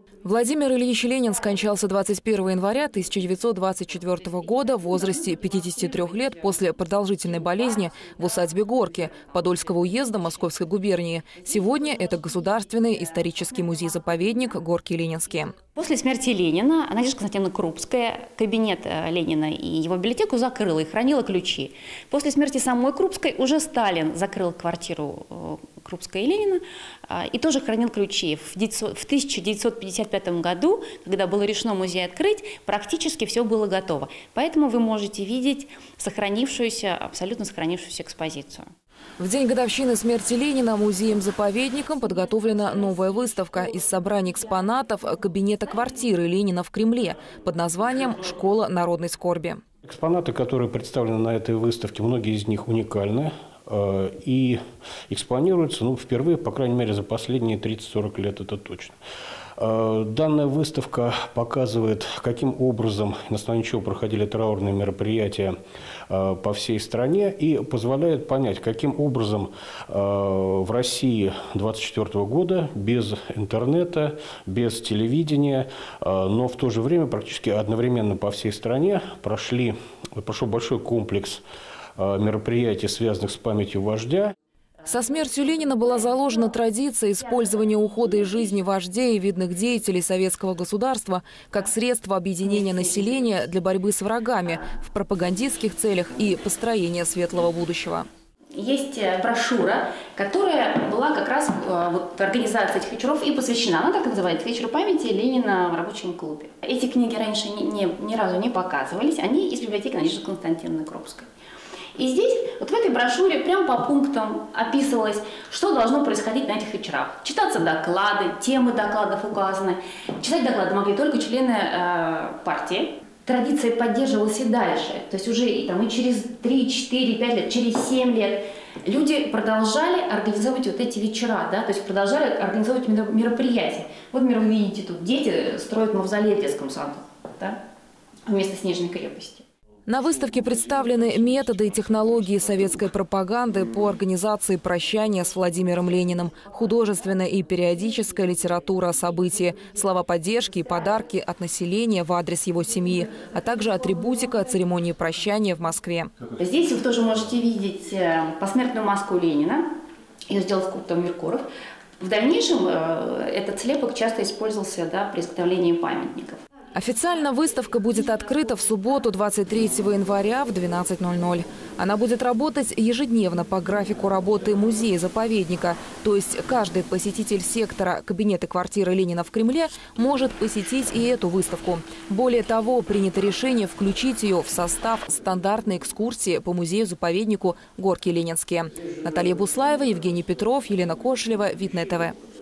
Владимир Ильич Ленин скончался 21 января 1924 года в возрасте 53 лет после продолжительной болезни в усадьбе Горки Подольского уезда Московской губернии. Сегодня это Государственный исторический музей-заповедник Горки Ленинские. После смерти Ленина Надежда Константиновна Крупская кабинет Ленина и его библиотеку закрыла и хранила ключи. После смерти самой Крупской уже Сталин закрыл квартиру Крупской и Ленина и тоже хранил ключи. В 1955 году, когда было решено музей открыть, практически все было готово. Поэтому вы можете видеть абсолютно сохранившуюся экспозицию. В день годовщины смерти Ленина музеем-заповедником подготовлена новая выставка из собраний экспонатов кабинета квартиры Ленина в Кремле под названием «Школа народной скорби». Экспонаты, которые представлены на этой выставке, многие из них уникальны и экспонируются впервые, по крайней мере, за последние 30-40 лет, это точно. Данная выставка показывает, каким образом, на основании чего проходили траурные мероприятия по всей стране, и позволяет понять, каким образом в России 1924 года без интернета, без телевидения, но в то же время практически одновременно по всей стране прошел большой комплекс мероприятий, связанных с памятью вождя. Со смертью Ленина была заложена традиция использования ухода из жизни вождей и видных деятелей советского государства как средство объединения населения для борьбы с врагами в пропагандистских целях и построения светлого будущего. Есть брошюра, которая была как раз организации этих вечеров и посвящена, она так называется, «Вечер памяти Ленина в рабочем клубе». Эти книги раньше ни разу не показывались, они из библиотеки Надежды Константиновны Крупской. И здесь, в этой брошюре, прямо по пунктам описывалось, что должно происходить на этих вечерах. Читаться доклады, темы докладов указаны. Читать доклады могли только члены партии. Традиция поддерживалась и дальше. То есть уже и через 3, 4, 5 лет, через 7 лет люди продолжали организовывать эти вечера, то есть продолжали организовывать мероприятия. Вот, например, вы видите, тут дети строят мавзолей в детском саду, вместо Снежной крепости. На выставке представлены методы и технологии советской пропаганды по организации прощания с Владимиром Лениным, художественная и периодическая литература о событии, слова поддержки и подарки от населения в адрес его семьи, а также атрибутика церемонии прощания в Москве. Здесь вы тоже можете видеть посмертную маску Ленина. Ее сделал скульптор Меркуров. В дальнейшем этот слепок часто использовался при изготовлении памятников. Официально выставка будет открыта в субботу 23 января в 12:00. Она будет работать ежедневно по графику работы музея-заповедника. То есть каждый посетитель сектора кабинета квартиры Ленина в Кремле может посетить и эту выставку. Более того, принято решение включить ее в состав стандартной экскурсии по музею-заповеднику Горки Ленинские. Наталья Буслаева, Евгений Петров, Елена Кошелева, Видное ТВ.